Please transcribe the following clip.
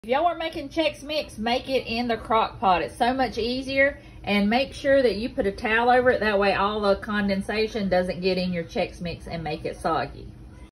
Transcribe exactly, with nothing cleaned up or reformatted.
If y'all are making Chex Mix, make it in the crock pot. It's so much easier. And make sure that you put a towel over it. That way all the condensation doesn't get in your Chex Mix and make it soggy.